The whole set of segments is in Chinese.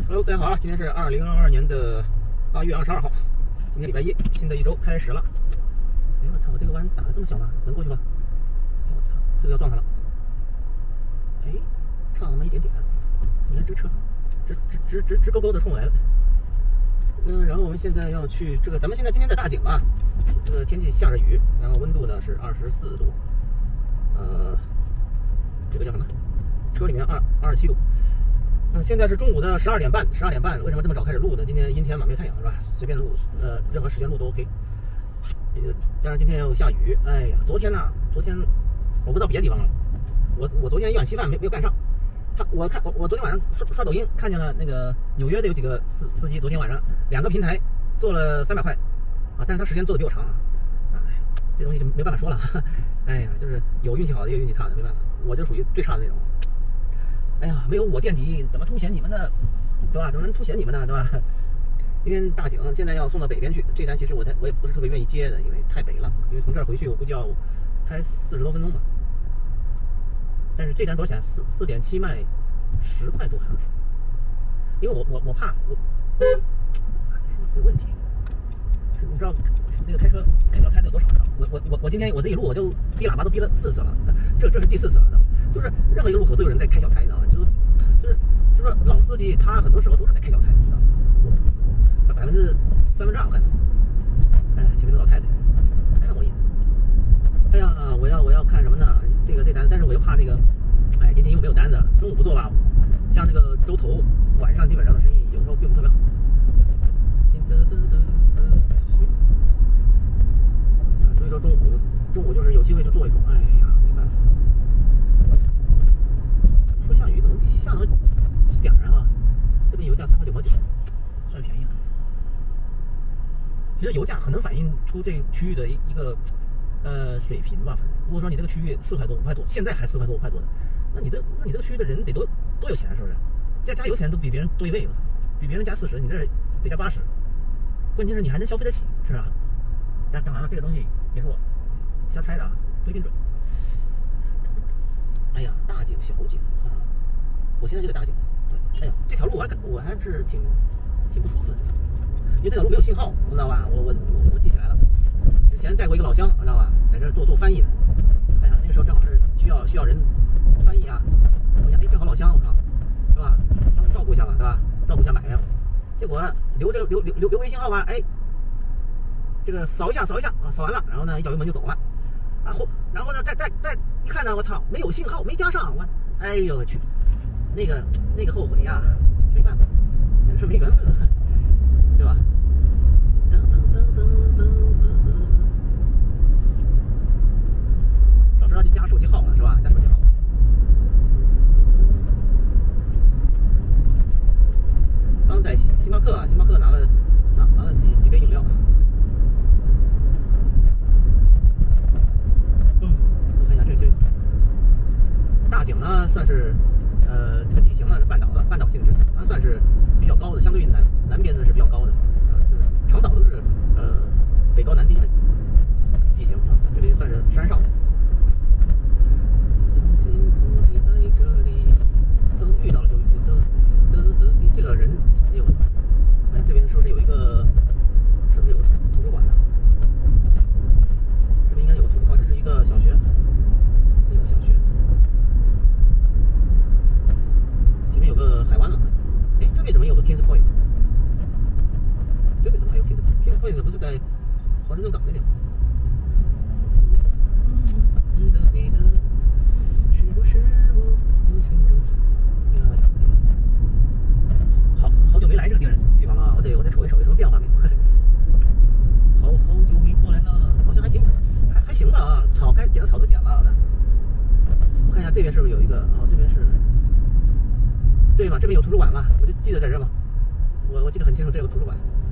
Hello， 大家好啊！今天是2022年的8月22号，今天礼拜一，新的一周开始了。哎我操，我这个弯打的这么小吗？能过去吧？哎我操，这个要撞上了。哎，差那么一点点。你看这车，直勾勾的冲我来了。然后我们现在要去这个，咱们现在今天在大井啊，这个天气下着雨，然后温度呢是24度，这个叫什么？车里面27度。现在是中午的12点半，为什么这么早开始录呢？今天阴天嘛，没有太阳是吧？随便录，任何时间录都 OK。但是今天又下雨，哎呀，昨天我不知道别的地方了，我昨天一碗稀饭没有干上。我昨天晚上刷抖音看见了那个纽约的有几个司机，昨天晚上2个平台做了300块啊，但是他时间做的比我长啊，哎，这东西就没办法说了，哎呀，就是有运气好的也有运气差的，没办法，我就属于最差的那种。哎呀，没有我垫底，怎么凸显你们的，对吧？怎么能凸显你们呢，对吧？今天大井现在要送到北边去，这单其实我也不是特别愿意接的，因为太北了，因为从这儿回去我估计要开40多分钟吧。但是这单多少钱？4点7卖10块多好像是，因为我怕这个问题，是你知道那个开小差得有多少呢？我今天我这一路我就逼喇叭都逼了4次了，这是第4次了。就是任何一个路口都有人在开小差，你知道吗？就是老司机他很多时候都是在开小差，你知道吗？3%我看，哎，前面的老太太看我一眼，哎呀，我要看什么呢？这单，但是我又怕那个，哎，今天又没有单子，中午不做吧，像那个周头晚上基本上的生意有时候并不特别好。所以说中午就是有机会就做一种，哎呀，没办法。说下雨怎么下那么几点啊？这边油价3块9毛9，算便宜了。其实油价很能反映出这区域的一个水平吧。反正如果说你这个区域4块多5块多，现在还4块多5块多的，那你这个区域的人得多有钱，是不是？加油钱都比别人多1倍，比别人加40，你这得加80。关键是你还能消费得起，是吧？但当然了，这个东西也是我瞎猜的啊，不一定准。哎呀，大井小井啊！我现在这个大井，对，哎呀，这条路我还是挺不舒服的，因为这条路没有信号，知道吧？我记起来了，之前带过一个老乡，知道吧？在这做翻译的，哎呀，那个时候正好是需要人翻译啊。我想，哎，正好老乡，我靠，是吧？相互照顾一下嘛，对吧？照顾一下买卖。结果留微信号吧，哎，这个扫一下啊，扫完了，然后呢一脚油门就走了，然后呢再一看呢，我操，没有信号，没加上，哎呦我去，那个后悔呀，没办法，真是没缘分了，对吧？早知道就加手机号了，是吧？加手机号。刚在星巴克拿了几杯饮料。我看一下这大井呢，算是这个地形呢是半岛性质，它算是比较高的，相对于南边呢是比较高的就是长岛都是北高南低的地形啊，这里算是山上的。相信你在这里，都遇到了就这个人，哎呦，哎，这边是不是有图书馆呢？这边应该有个图书馆，这是一个小学，前面有个海湾了。哎，这边怎么有个 Kings Point？ 这边怎么还有 Kings Point？ 不是在华盛顿港那边吗？是不是我人生中？好久没来这个地方了，我得瞅一瞅有什么变化没有。好久没过来了，好像还行吧啊，该剪的草都剪了。我看一下这边是不是有一个这边是对吧？这边有图书馆吧？我就记得在这嘛，我记得很清楚，这有图书馆，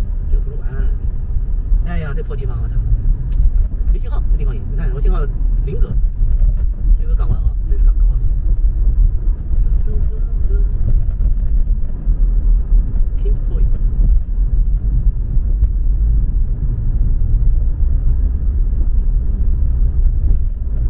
哎呀，这破地方我操，没信号，这地方你看我信号0格，这个港湾啊，这是港湾。Kings Point。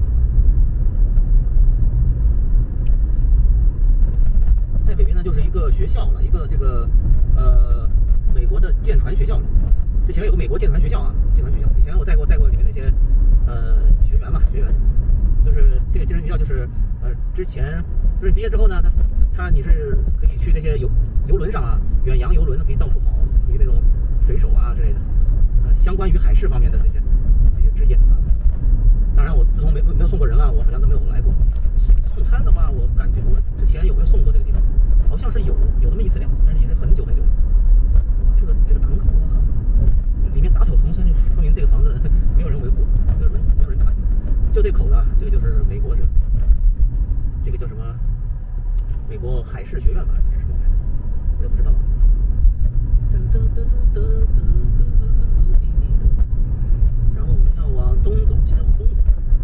在北边呢，就是一个学校了，一个这个美国的舰船学校了。这前面有个美国舰船学校啊，舰船学校。以前我带过里面那些学员嘛，学员就是这个舰船学校，就是之前就是你毕业之后呢，你是可以去那些游轮上啊，远洋游轮可以到处跑，属于那种水手啊之类的，相关于海事方面的这些职业啊。当然我自从没有送过人了，我好像都没有来过。送餐的话，我感觉我之前有没有送过这个地方？好像是有那么1次2次，但是也是很久了。哇，这个大门口，我靠，里面打草丛生，就说明这个房子没有人维护，没有人打理。就这口子啊，这个就是美国这个叫什么？美国海事学院吧，是什么玩意儿？我也不知道。然后我们要往东走，现在往东走。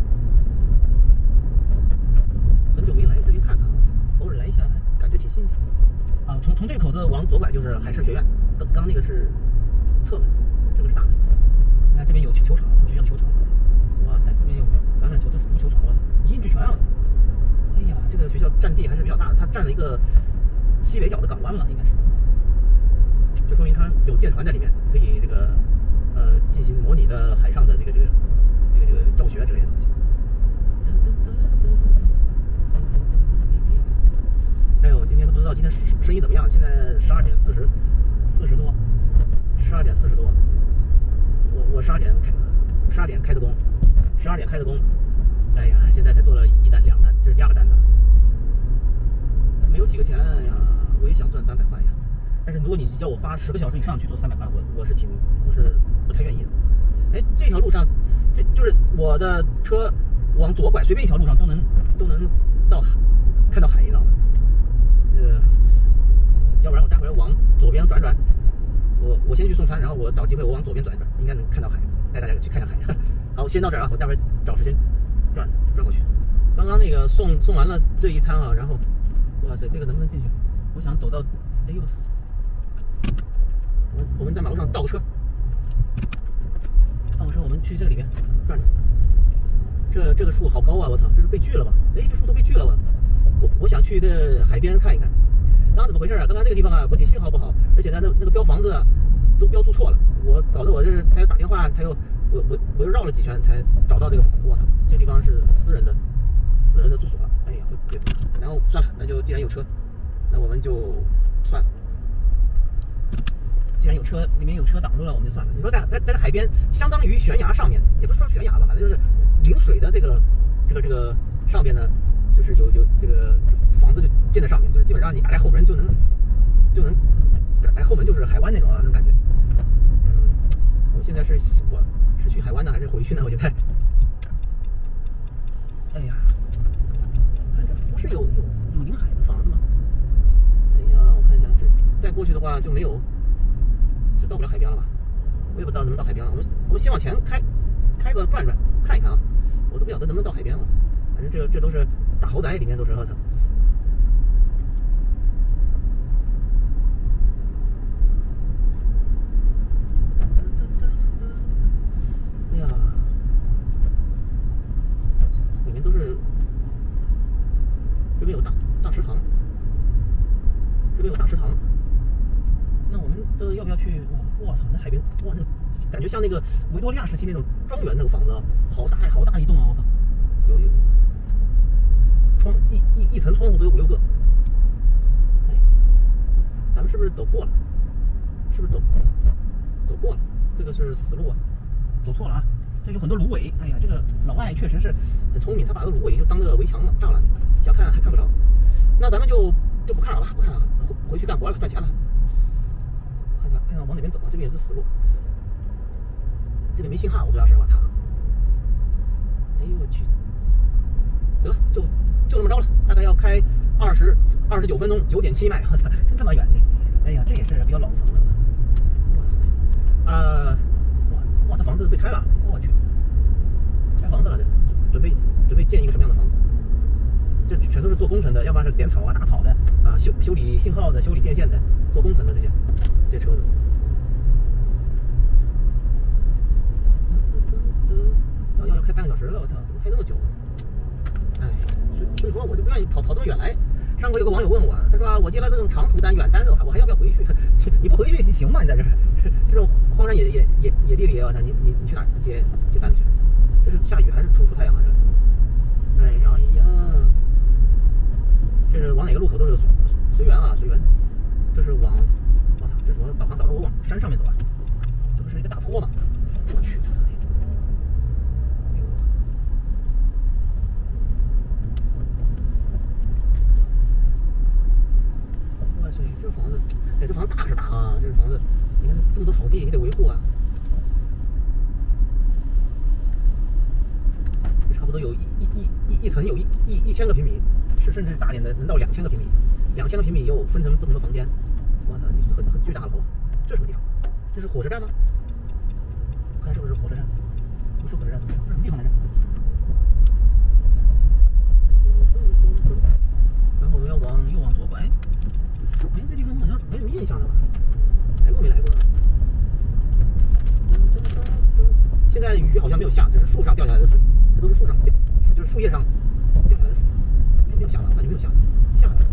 很久没来这边看看了，偶尔来一下，感觉挺新鲜。啊，从这个口子往左拐就是海事学院，刚那个是侧门，这个是大门。你看这边有球场，他们学校的球场。哇塞，这边有橄榄球的足球场，我操，一应俱全啊！哎呀，这个学校占地还是比较大的，它占了一个西北角的港湾嘛，应该是。就说明它有舰船在里面，可以这个进行模拟的海上的这个教学之类的东西。哎呦，今天都不知道今天生意怎么样。现在12点40多，12点40多。我12点开的工，12点开的工。哎呀，现在才做了1单2单，这是第2个单子。没有几个钱呀，我也想赚300块呀。但是如果你要我花10个小时以上去做300块，我是不太愿意的。哎，这条路上，这就是我的车往左拐，随便一条路上都能看到海，你知道吗？要不然我待会儿往左边转转，我先去送餐，然后我找机会我往左边转一转，应该能看到海，带大家去看看海。好，先到这儿啊，我待会儿找时间转过去。刚刚那个送完了这一餐啊，然后，哇塞，这个能不能进去？我想走到，哎呦，我们在马路上倒个车，我们去这个里面转转。这个树好高啊，我操，这是被锯了吧？哎，这树都被锯了吧？我想去这海边看一看。刚刚怎么回事啊？刚刚那个地方啊，不仅信号不好，而且呢，那个标房子啊，都标注错了。我搞得我这他又打电话，我又绕了几圈才找到这个房子。我操，这地方是私人的住所了。哎呀，然后算了，那就既然有车，那我们就算了。既然有车，里面有车挡住了，我们就算了。你说在海边，相当于悬崖上面，也不是说悬崖吧，反正就是临水的这个上边呢，就是有这个房子就建在上面，就是基本上你打开后门就能打开后门就是海湾那种感觉。我现在是去海湾呢，还是回去呢？我就看。哎呀，看这不是有临海的房子吗？哎呀，我看一下，这再过去的话就没有。就到不了海边了吧？我也不知道能不能到海边了。我们先往前开个转看一看啊！我都不晓得能不能到海边了。反正这都是大豪宅，里面都是哎呀，里面都是，这边有大食堂，这边有大食堂。那我们都要不要去？我操，那海边，哇，那感觉像那个维多利亚时期那种庄园那个房子，好大一栋啊！我操，有窗一层窗户都有5、6个。哎，咱们是不是走过了？是不是走过了？这个是死路啊，走错了啊！这有很多芦苇。哎呀，这个老外确实是很聪明，他把这个芦苇就当这个围墙了，栅栏，想看还看不着。那咱们就不看了吧，不看了，回去干活了，赚钱了。看看往哪边走啊？这边也是死路，这边没信号，我主要是我操！哎呦我去，得就这么着了，大概要开29分钟，9点7迈，我操，真他妈远！哎呀，这也是比较老的房子了。哇塞，哇，这房子被拆了，我去，拆房子了，这准备建一个什么样的房子？这全都是做工程的，要不然是剪草啊、打草的啊，修理信号的、修理电线的，做工程的这车子。要开半个小时了，我操，怎么开那么久啊？哎，所以说我就不愿意跑这么远来， 上回有个网友问我，他说我接了这种长途单、远单的，我还要不要回去？你不回去行吗？你在这这种荒山野地里，我操，你去哪接单去？这是下雨还是出太阳啊？这，哎呀呀，这是往哪个路口都是随缘啊，随缘。这是往，我操，这是我导航导着我往山上面走啊，这不是一个大坡吗？我去他的那个，哎呦！哇塞，这房子，哎，这房子大是大啊，这房子，你看这么多草地，你得维护啊。这差不多有一层有1000个平米，甚至大点的能到2000个平米，2000个平米又分成不同的房间。我操，很巨大了，这什么地方？这是火车站吗？我看是不是火车站？不是火车站，这是什么地方来着？然后我们要右往左拐。哎，这地方好像没什么印象了吧？来过没来过？现在雨好像没有下，只是树上掉下来的水，这都是树上掉，就是树叶上掉下来的水，没有下了，感觉没有下了，下了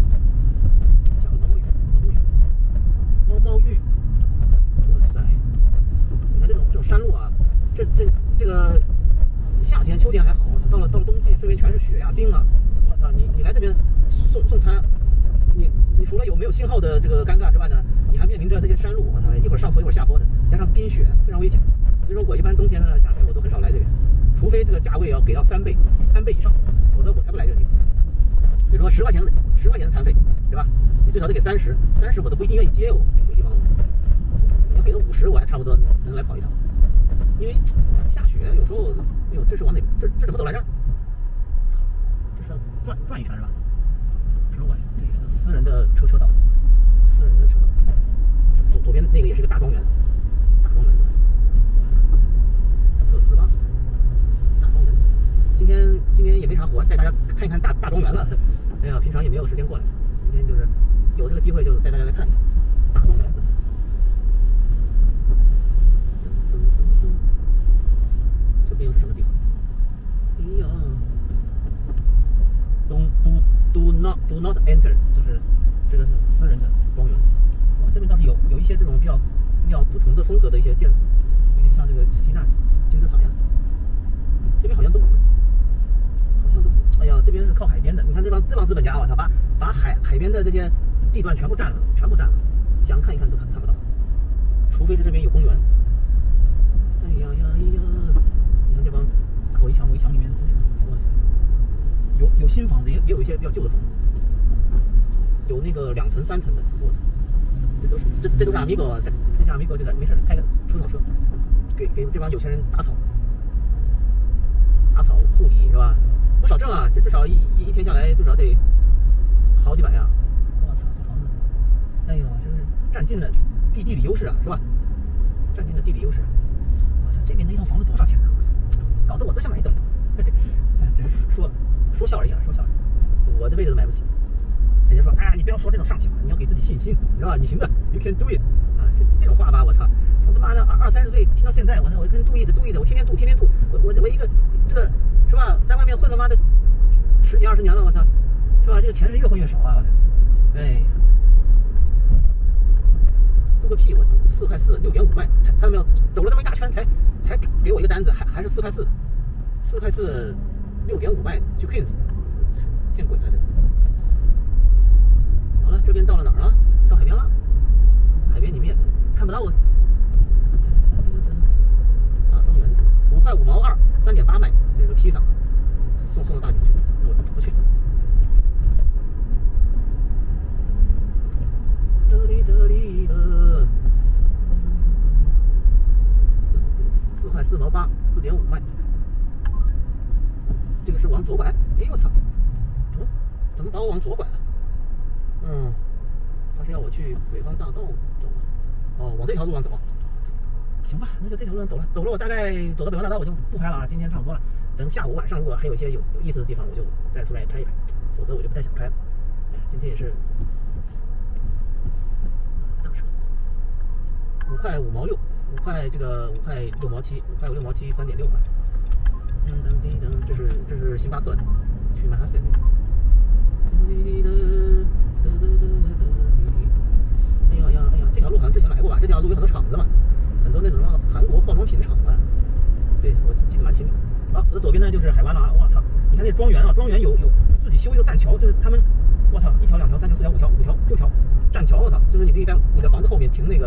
毛毛雨，哇塞！你看这种山路啊，这个夏天、秋天还好，到了冬季，这边全是雪呀、冰啊！我操，你来这边送餐，你除了有没有信号的这个尴尬之外呢，你还面临着这些山路，我操，一会儿上坡一会儿下坡的，加上冰雪，非常危险。所以说我一般冬天呢、夏天我都很少来这边，除非这个价位要给到3倍以上，否则我才不来这个地方。比如说10块钱的餐费，对吧？你最少得给30我都不一定愿意接哦。这个地方你要给个50，我还差不多能来跑一趟。因为下雪有时候，哎呦，这是往哪？这怎么走来着？这是要转一圈是吧？之外，这也是私人的车道，左边那个也是个大庄园，特斯拉大庄园。今天也没啥活，带大家看一看大庄园了。哎呀，平常也没有时间过来，今天就是有这个机会，就带大家来看大庄园子。这边又是什么地方？哎呀 ，Do not enter， 就是这个是私人的庄园。哇，这边倒是有一些这种比较不同的风格的一些建筑，有点像这个希腊金字塔呀。这边好像都，哎呀，这边是靠海边的。你看这帮资本家，我操，把海边的这些地段全部占了，想看一看都看不到，除非是这边有公园。哎呀呀哎呀！你看这帮大围墙里面都是，哇塞，有新房子，也有一些比较旧的房子，有那个2层3层的，我操，这都是阿米哥，这阿米哥就在没事开个除草车，给这帮有钱人打草护理是吧？不少挣啊，这至少一天下来至少得好几百呀！我操，这房子，哎呦，这是占尽了地理优势啊，是吧？占尽了地理优势。我操，这边的一套房子多少钱呢？搞得我都想买一栋。只是说笑而已啊，说笑而已。我这辈子都买不起。人家说，哎呀，你不要说这种丧气话，你要给自己信心，是吧？你行的 ，you can do it 啊！这种话吧，我操，从他妈的20-30岁听到现在，我操，我跟 do it， 我天天吐，我一个这个是吧，在外面混了妈的10几20年了，我操，是吧？这个钱是越混越少啊，我操，哎，吐个屁，我4块4 6.5卖，看到没有？走了这么一大圈才给我一个单子，还是4块4 ，4块4 6.5卖去 Queens， 见鬼了这！好了，这边到了哪儿了？到海边了。海边你们也看不到啊。大庄园子，5块5毛2，3.8卖，这个披萨，送到大景区，我不去。4块4毛8，4.5卖。这个是往左拐，哎我操，怎么把我往左拐了？他是要我去北方大道走，哦，往这条路上走，行吧，那就这条路上走了。我大概走到北方大道，我就不拍了啊。今天差不多了，等下午晚上如果还有一些有意思的地方，我就再出来拍一拍，否则我就不太想拍了。哎，今天也是大车，5块5毛6，5块5块6毛7，5块6毛7，3.6块。这是星巴克的，去曼哈顿。 哎呀，这条路好像之前来过吧？这条路有很多厂子嘛，很多那种什么韩国化妆品厂啊。对，我记得蛮清楚。好，我的左边呢就是海湾了啊！我操，你看那庄园啊，庄园有自己修一个栈桥，就是他们，我操，1条、2条、3条、4条、5条、5条、6条栈桥，我操，就是你可以在你的房子后面停这个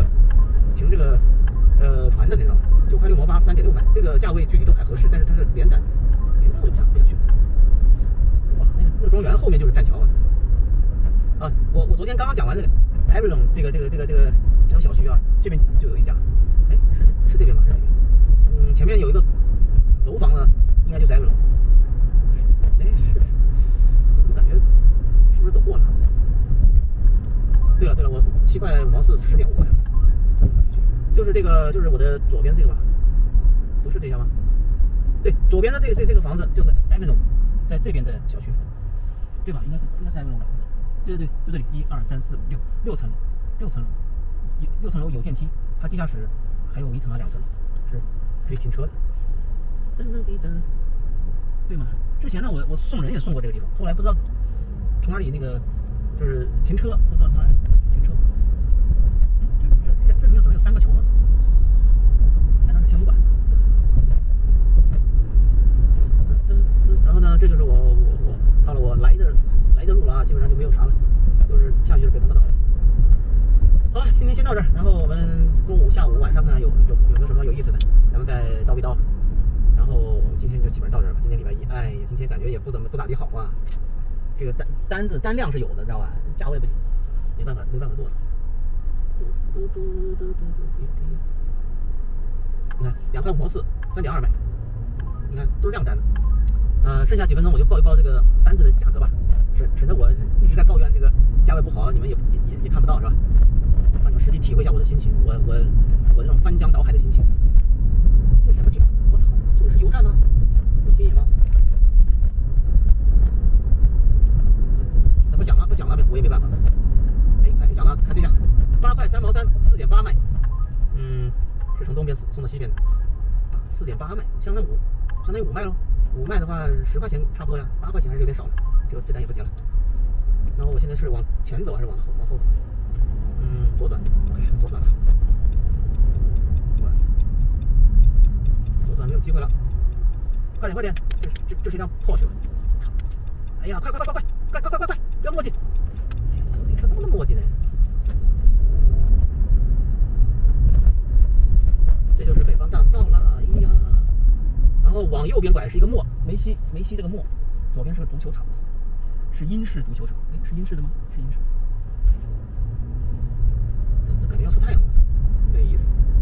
船的那种，9块6毛8，3.6买，这个价位具体都还合适，但是它是连单我就不想去。哇，那个庄园后面就是栈桥啊！我昨天刚刚讲完那个 Avalon 这条小区啊，这边就有一家，哎，是这边吗？是这边？前面有一个楼房呢，应该就是 Avalon。哎，是，我感觉是不是走过了？对了，我7块5毛4，10.5好像。就是这个，就是我的左边这个吧？不是这家吗？对，左边的这个房子就是 Avalon， 在这边的小区，对吧？应该是 Avalon 吧？对，就这里，1、2、3、4、5、6层楼，6层楼有电梯，它地下室还有1层啊2层是可以停车的。对吗？之前呢，我送人也送过这个地方，后来不知道从哪里那个就是停车，不知道从哪里停车。这里面怎么有3个球啊？难道是天文馆？然后呢，这就是我到了我来的路了啊，基本上就没有啥了，就是下去就是北方大道了。好了，今天先到这儿，然后我们中午、下午、晚上看看有没有什么有意思的，咱们再叨一叨。然后今天就基本上到这儿吧。今天礼拜1，哎呀，今天感觉也不咋地好啊。这个单量是有的，知道吧？价位不行，没办法做的。你看2块5毛4，3.2买，你看都是量单的。剩下几分钟我就报一报这个单子的价格吧，省得我一直在抱怨这个价位不好，你们也看不到是吧？让你们实际体会一下我的心情，我这种翻江倒海的心情。这是什么地方？我操，这个是油站吗？这是新颖吗？不响了，我也没办法了。哎，看响了，看这辆，8块3毛3，4.8卖。是从东边送到西边的，4.8卖，相当于5卖喽。5卖的话10块钱差不多呀，8块钱还是有点少了，这单也不结了。然后我现在是往前走还是往后走？左转 ，OK， 左转吧。哇塞，左转没有机会了，快点，这是一辆Porsche。哎呀，快，不要墨迹！哎，这车怎么墨迹呢？这就是北方大道了，哎呀！然后往右边拐是一个墨，梅西这个墨，左边是个足球场，是英式足球场。哎，是英式的吗？是英式。这感觉要出太阳了，没意思。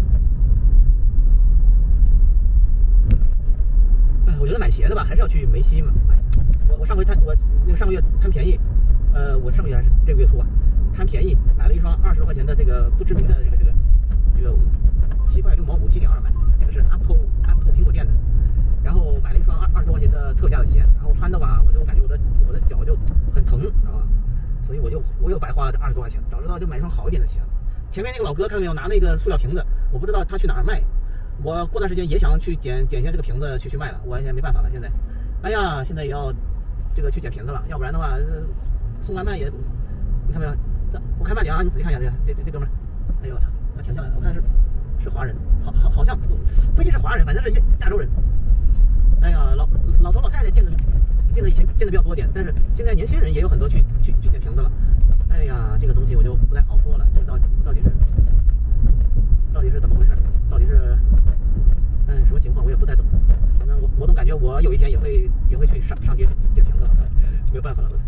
哎，我觉得买鞋的吧，还是要去梅西买。我上个月贪便宜，我上个月还是这个月初啊，贪便宜买了一双20多块钱的这个不知名的这个7块6毛5，7.2买，这个是 Apple 苹果店的。然后买了一双20多块钱的特价的鞋，然后穿的吧，我就感觉我的脚就很疼，知道吧？所以我又白花了这20多块钱，早知道就买一双好一点的鞋了。前面那个老哥看到没有，拿那个塑料瓶子，我不知道他去哪儿卖。我过段时间也想去捡一下这个瓶子去卖了，我现在没办法了，现在，哎呀，现在也要这个去捡瓶子了，要不然的话，送外卖也，你看没有？我开慢点啊，你仔细看一下这哥们儿，哎呦我操，他停下来了，我看是华人，好像不一定是华人，反正是亚洲人。哎呀，老头老太太见的以前见的比较多点，但是现在年轻人也有很多去捡瓶子了。哎呀，这个东西我就不太好说了，这个到底是怎么回事？到底是什么情况？我也不太懂。反正我总感觉我有一天也会去上街去捡瓶子了，没有办法了。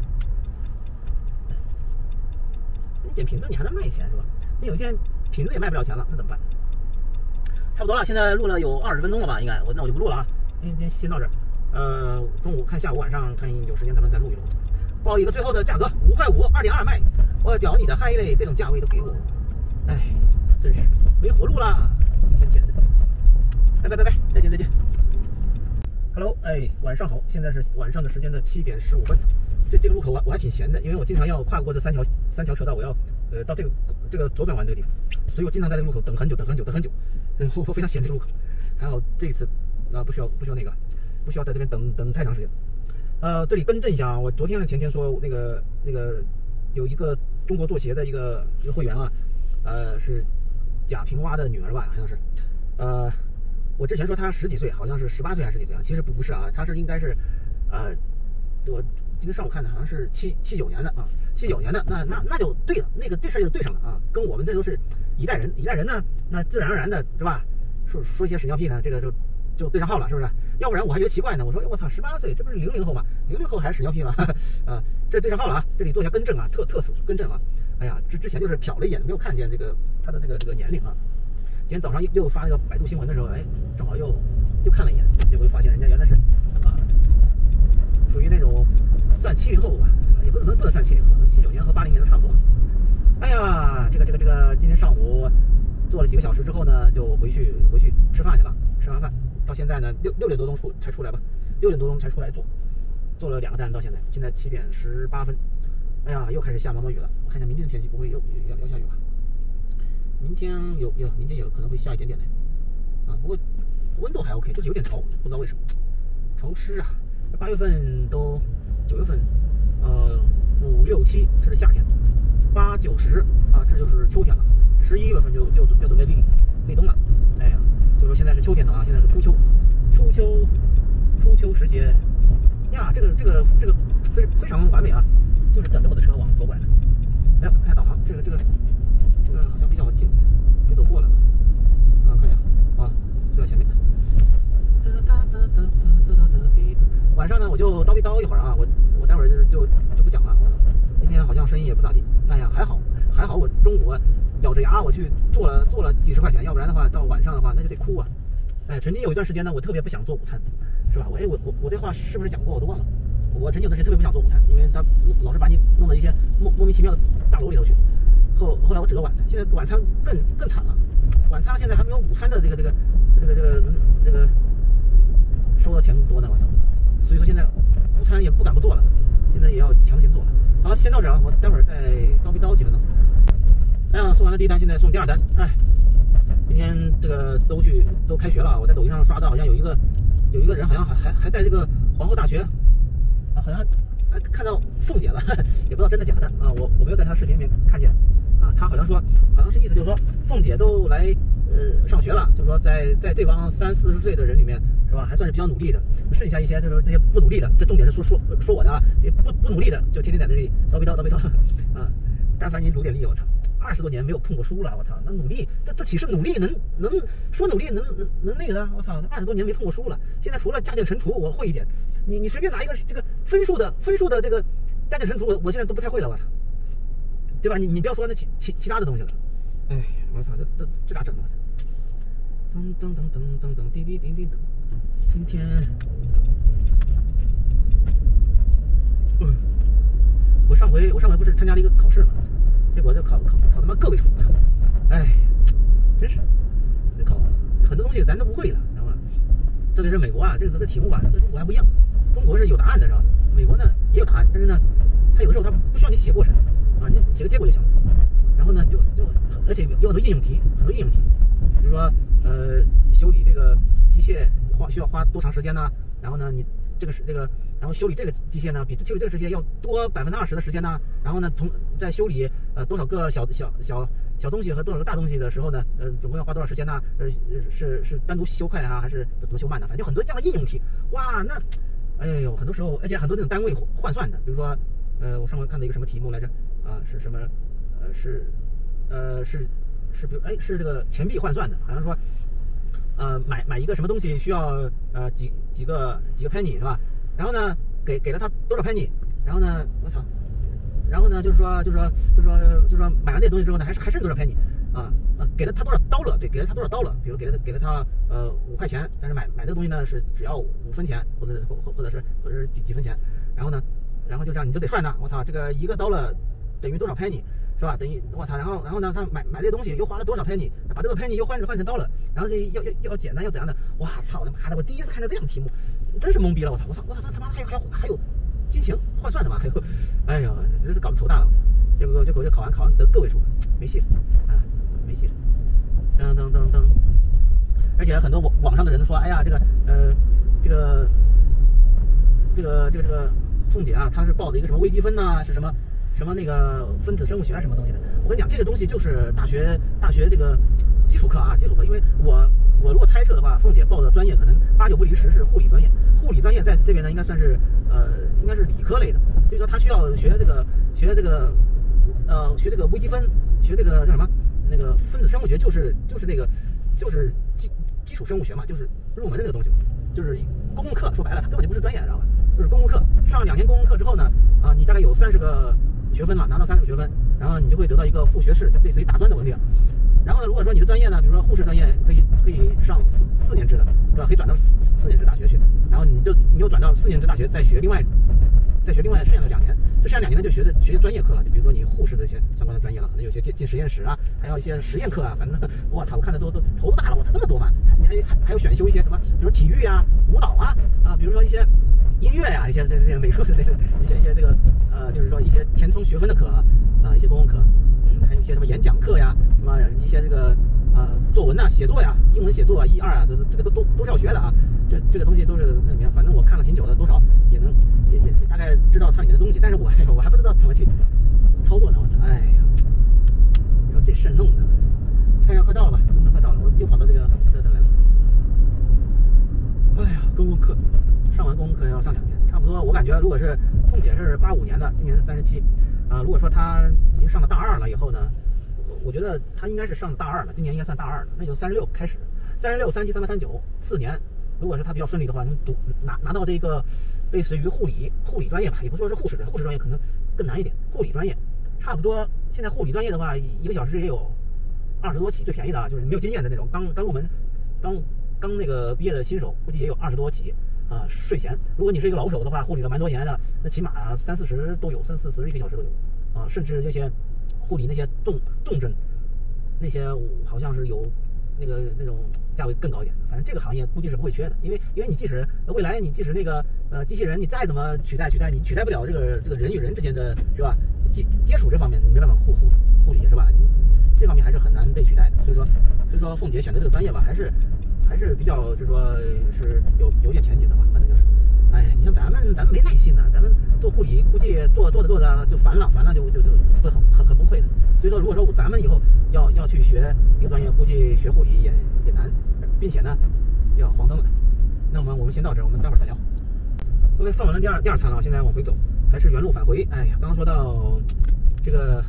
你捡瓶子你还能卖钱是吧？那有一天瓶子也卖不了钱了，那怎么办？差不多了，现在录了有20分钟了吧？应该那我就不录了啊。今天先到这儿。中午看下午晚上看有时间咱们再录一录。报一个最后的价格，5块5，2.2卖。我屌你的嗨嘞！这种价位都给我，哎，真是没活路啦！天的，拜，再见。Hello， 哎，晚上好，现在是晚上的时间的7点15分。这个路口我还挺闲的，因为我经常要跨过这三条车道，我要到这个左转弯这个地方，所以我经常在这个路口等很久。我非常嫌这个路口。还好这一次不需要在这边等太长时间。 这里更正一下啊，我昨天和前天说那个有一个中国做鞋的一个会员啊，是贾平凹的女儿吧，好像是，我之前说她10几岁，好像是18岁还是10几岁啊，其实不是啊，她是应该是，我今天上午看的好像是79年的啊，79年的，那就对了，这事儿就对上了啊，跟我们这都是一代人呢，那自然而然的是吧？说一些屎尿屁呢，这个就对上号了，是不是？要不然我还觉得奇怪呢。我说，我操，18岁，这不是00后吗？00后还是屎尿屁吗？这对上号了啊！这里做一下更正啊，特此更正啊！哎呀，之前就是瞟了一眼，没有看见他的这个年龄啊。今天早上又发那个百度新闻的时候，哎，正好又看了一眼，结果又发现人家原来是属于那种算70后吧，也不能算70后，79年和80年都差不多。哎呀，这个今天上午做了几个小时之后呢，就回去吃饭去了。吃完饭到现在呢，6点多钟才出来吧，6点多钟才出来做了2个站，到现在7点18分。哎呀，又开始下毛毛雨了。我看一下明天的天气，不会要下雨吧？明天有可能会下一点点的啊，不过温度还 OK， 就是有点潮，不知道为什么潮湿啊。8月份都9月份，5、6、7这是夏天，8、9、10啊，这就是秋天了。11月份就准备立冬了。哎呀，就说现在是秋天了啊，现在是初秋时节呀，这个非常完美啊，就是等着我的车往左拐呢。哎，看下导航，这个好像比较近，没走过了啊，看一下啊，就在前面。晚上呢，我就叨逼叨一会儿啊，我待会儿就不讲了。今天好像生意也不咋地。哎呀，还好，我中午咬着牙我去做了几十块钱，要不然的话到晚上的话那就得哭啊。哎，曾经有一段时间呢，我特别不想做午餐，是吧？我这话是不是讲过我都忘了。我曾经有段时间特别不想做午餐，因为他老是把你弄到一些莫名其妙的大楼里头去。后来我只做晚餐，现在晚餐更惨了，晚餐现在还没有午餐的这个收的钱多呢，我操！所以说现在午餐也不敢不做了，现在也要强行做了。好，先到这啊，我待会儿再叨逼叨几分钟。哎呀，送完了第一单，现在送第2单。哎，今天这个都开学了，我在抖音上刷到，好像有一个人好像还在这个皇后大学啊，好像还看到凤姐了，也不知道真的假的啊。我没有在他视频里面看见啊，他好像是意思就是说凤姐都来上学了，就是说在这帮30、40岁的人里面是吧，还算是比较努力的，剩下一些就是这些不努力的，这重点是说我的啊，也不努力的就天天在这里叨逼叨啊。但凡你努点力，我操，20多年没有碰过书了，我操，那努力这岂是努力能说努力能那个的？我操，20多年没碰过书了，现在除了加减乘除我会一点，你随便拿一个这个分数的这个加减乘除，我现在都不太会了，我操，对吧？你不要说那其他的东西了，哎，我操，这咋整啊？噔滴滴，今天，我上回不是参加了一个考试嘛，结果就考他妈个位数，哎，真是，这考很多东西咱都不会了，知道吧？特别是美国啊，这个题目吧，跟中国还不一样，中国是有答案的，是吧？美国呢也有答案，但是呢，它有的时候它不需要你写过程啊，你写个结果就行了。然后呢，而且有很多应用题，比如说修理这个机械需要花多长时间呢？然后呢，你然后修理这个机械呢，比修理这个机械要多20%的时间呢。然后呢，在修理多少个小东西和多少个大东西的时候呢，总共要花多少时间呢？是单独修快啊，还是怎么修慢呢？反正就很多这样的应用题。哇，那哎呦，很多时候，而且很多那种单位换算的，比如说我上回看的一个什么题目来着啊？是什么？比如是这个钱币换算的，好像说买一个什么东西需要几个 penny 是吧？然后呢给了他多少 penny， 然后呢我操，然后呢就是说买完这东西之后呢还剩多少 penny 啊给了他多少dollar，对，给了他多少dollar，比如给了他5块钱，但是买这个东西呢是只要5分钱或者是几分钱，然后就这样你就得算呢，我操，这个1个dollar等于多少 penny。是吧？等于我操，然后呢，他买这些东西又花了多少 penny， 把这个 penny 又换成刀了，然后这要简单要怎样的？哇操他妈的！我第一次看到这样的题目，真是懵逼了！我操，他妈还有金钱换算的吗？还有，哎呦，真是搞得头大了！结果就考完得个位数，没戏了啊，没戏了！噔，而且很多网上的人说，哎呀，这这个凤姐啊，她是报的一个什么微积分呐、是什么那个分子生物学啊什么东西的。我跟你讲，这个东西就是大学这个基础课啊，基础课。因为我如果猜测的话，凤姐报的专业可能8、9不离10是护理专业。护理专业在这边呢，应该算是应该是理科类的，所以说他需要学这个微积分，学这个叫什么那个分子生物学，就是基础生物学嘛，就是入门的这个东西嘛，就是公共课。说白了，它根本就不是专业，知道吧？就是公共课。上2年公共课之后呢，你大概有30个学分嘛，拿到30个学分，然后你就会得到一个副学士，就类似于大专的文凭。然后呢，如果说你的专业呢，比如说护士专业，可以上4年制的，对吧？可以转到4年制大学去，然后你又转到4年制大学，再学另外剩下的2年。这剩下2年呢，就学专业课了，就比如说你护士的一些相关的专业了，可能有些进实验室啊，还有一些实验课啊，反正我操，我看的都头都大了，我操，这么多嘛！你还有选修一些什么，比如体育啊、舞蹈啊，比如说一些音乐呀、一些这些美术的一些这个就是说一些填充学分的课一些公共课，还有一些什么演讲课呀，什么一些这个作文呐、写作呀、英文写作啊、1、2啊，这个都是要学的啊。这个东西都是那里面，反正我看了挺久的，多少也大概知道它里面的东西，但是我还不知道怎么去操作呢。我哎呀，你说这事弄的，看一下快到了吧，快到了，我又跑到这个哈姆斯特登来了。哎呀，公共课上完公共课要上2年，差不多。我感觉如果是凤姐是85年的，今年37如果说她已经上了大2了以后呢，我觉得她应该是上大2了，今年应该算大2了，那就36开始，36、37、38、39 4年。如果是他比较顺利的话，能拿到这个类似于护理专业吧，也不说是护士专业可能更难一点。护理专业差不多，现在护理专业的话，1个小时也有20多起，最便宜的就是没有经验的那种，刚入门、刚那个毕业的新手，估计也有20多起税前。如果你是一个老手的话，护理了蛮多年的，那起码30、40都有，30、401个小时都有甚至那些护理那些重症，那些好像是有那种价位更高一点的。反正这个行业估计是不会缺的，因为你即使未来你即使那个机器人你再怎么取代，你取代不了这个人与人之间的是吧接触这方面，你没办法护理是吧？这方面还是很难被取代的。所以说凤姐选的这个专业吧，还是比较就是说是有点前景的吧。反正就是，哎，你像咱们没耐心呢，咱们做护理估计做着就烦了就会很崩溃的。所以说，如果说咱们以后要去学一个专业，估计学护理也难，并且呢要黄灯了。那我们先到这儿，我们待会儿再聊。OK， 放完了第二餐了，现在往回走，还是原路返回。哎呀，刚刚说到这个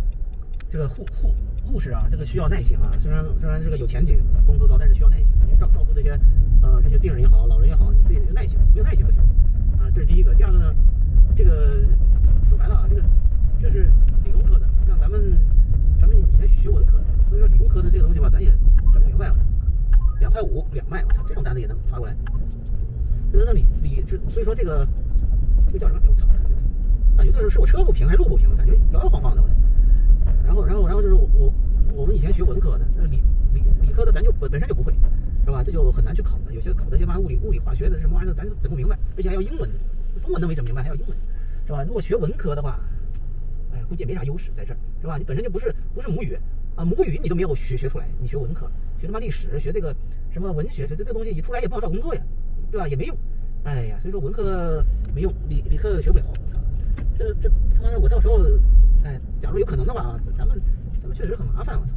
护士啊，这个需要耐心啊。虽然这个有前景，工资高，但是需要耐心。去照顾这些病人也好，老人也好，得有耐心，没有耐心不行啊。这是第一个。第二个呢，这个说白了啊，这是理工科的，像咱们以前学文科的，所以说理工科的这个东西吧，咱也整不明白了。2.5块2麦，我操，这种单子也能发过来。就是所以说这个叫什么？我操，感觉这是我车不平还是路不平，感觉摇摇晃晃的。然后就是我们以前学文科的，理科的咱就本身就不会，是吧？这就很难去考的。有些考的些嘛物理化学的什么玩意儿，咱就整不明白，而且还要英文的，中文都没整明白，还要英文，是吧？如果学文科的话，哎，估计也没啥优势在这儿，是吧？你本身就不是母语啊，母语你都没有学出来，你学文科，学他妈历史，学这个什么文学，学这个东西一出来也不好找工作呀，对吧？也没用。哎呀，所以说文科没用，理科学不了。我操，这他妈的，我到时候，哎，假如有可能的话，咱们确实很麻烦。我操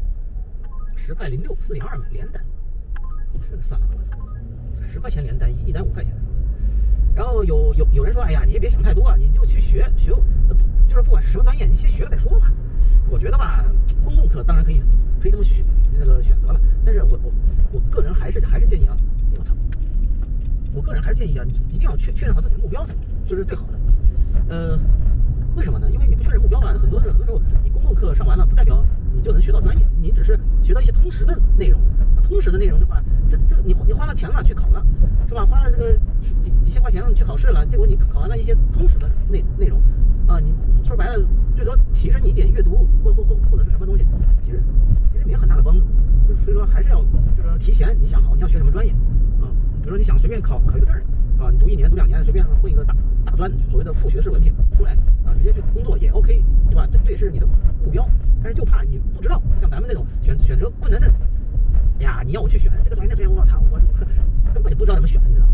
，10块06 4.2买连单，这个算了，我操，10块钱连单，一单5块钱。然后有人说，哎呀，你也别想太多啊，你就去学，就是不管是什么专业，你先学了再说吧。我觉得吧，公共课当然可以这么选择了，但是我个人还是建议啊，我操。我个人还是建议啊，你一定要确认好自己的目标，这是最好的。为什么呢？因为你不确认目标吧，很多时候你公共课上完了，不代表你就能学到专业，你只是学到一些通识的内容。通识的内容的话，这你花了钱了去考了，是吧？花了这个几千块钱去考试了，结果你考完了一些通识的内容啊，你说白了，最多提升你一点阅读或者是什么东西，其实没有很大的帮助。所以说还是要就是提前你想好你要学什么专业啊。比如说你想随便考一个证啊，你读1年读2年，随便混一个大专，所谓的副学士文凭出来啊，直接去工作也 OK， 对吧？这也是你的目标。但是就怕你不知道，像咱们这种选择困难症，哎呀，你要我去选这个专业那专业，我操，我根本就不知道怎么选，你知道吗？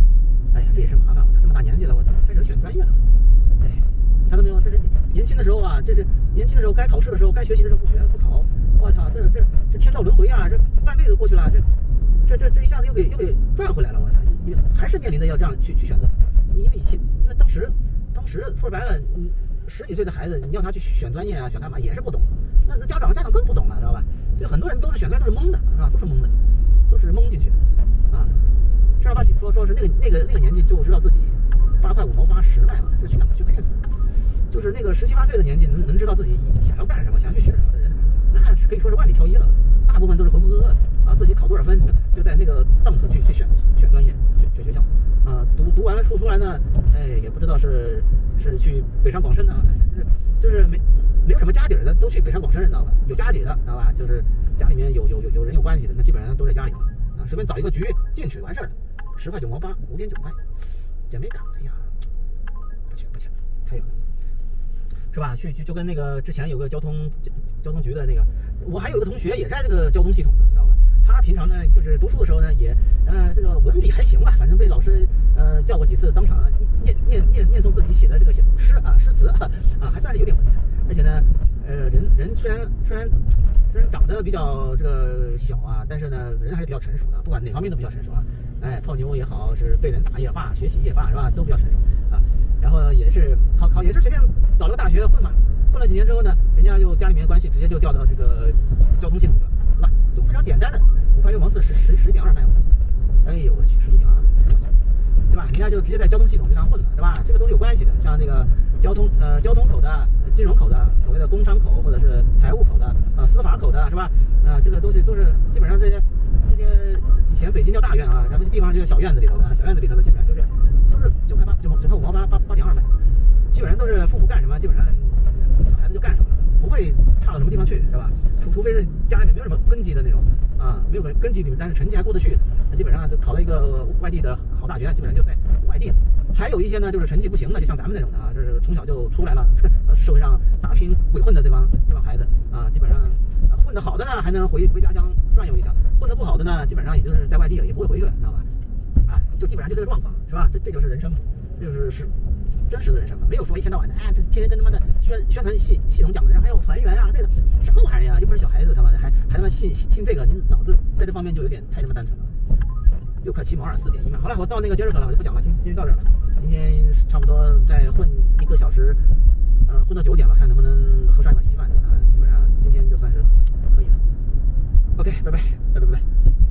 哎呀，这也是麻烦，我操，这么大年纪了，我操，开始选专业了，哎，你看到没有？这是年轻的时候啊，这是年轻的时候该考试的时候，该学习的时候不学不考，我操，这天道轮回啊，这半辈子过去了，这一下子又给转回来了，我操，你还是面临的要这样去选择，因为当时说白了，10几岁的孩子，你要他去选专业啊，选干嘛也是不懂，那家长更不懂了，知道吧？所以很多人都是选专业都是懵的，是吧？都是蒙进去的啊。正儿八经说是那个年纪就知道自己8块5毛810卖，这去哪去 King？ 就是那个17、18岁的年纪能知道自己想要干什么，想要去学什么的人，那是可以说是万里挑一了。大部分都是浑浑噩噩的啊，自己考多少分就在那个档次去选专业，选学校啊。读完了出来呢，哎，也不知道是去北上广深呢，就是没有什么家底的都去北上广深，知道吧？有家底的，知道吧？就是家里面有人有关系的，那基本上都在家里头啊，随便找一个局进去完事儿了，10块9毛8，5.9块，也没岗，哎呀，不行，太有了。是吧？就跟那个之前有个交通局的那个，我还有一个同学也在这个交通系统的，知道吧？他平常呢就是读书的时候呢也这个文笔还行吧，反正被老师叫过几次，当场念诵自己写的这个诗词啊，还算是有点文采。而且呢人虽然长得比较这个小啊，但是呢人还是比较成熟的，不管哪方面都比较成熟啊。哎，泡妞也好，是被人打也罢，学习也罢，是吧？都比较成熟啊。然后也是考也是随便找了个大学混嘛，混了几年之后呢，人家就家里面关系直接就调到这个交通系统去了，是吧？都非常简单的5块6毛411.2卖，哎呦我去11.2卖，对吧？人家就直接在交通系统就这样混了，对吧？这个都是有关系的，像那个交通口的、金融口的、所谓的工商口或者是财务口的、司法口的，是吧？这个东西都是基本上这些以前北京叫大院啊，咱们地方就是小院子里头的，小院子里头的基本上都是9块5毛8 8.2卖，基本上都是父母干什么，基本上小孩子就干什么，不会差到什么地方去，是吧？除非是家里面没有什么根基的那种啊，没有根基里面，但是成绩还过得去，那基本上就考了一个外地的好大学，基本上就在外地。还有一些呢，就是成绩不行的，就像咱们那种的啊，就是从小就出来了，社会上打拼鬼混的这帮孩子啊，基本上混得好的呢，还能回家乡转悠一下；混得不好的呢，基本上也就是在外地了，也不会回去了，你知道吧？啊，就基本上就这个状况，是吧？这就是人生，这就是真实的人生嘛，没有说一天到晚的这天天跟他妈的宣传系统讲的，还有团圆啊，这个什么玩意儿呀？又不是小孩子，他妈的还他妈信这个，您脑子在这方面就有点太他妈单纯了。6块7毛2 4.1卖。好了，我到那个杰瑞克了，我就不讲了，今天到这儿了。今天差不多再混1个小时，混到9点吧，看能不能喝上一碗稀饭啊。基本上今天就算是可以了。OK， 拜拜。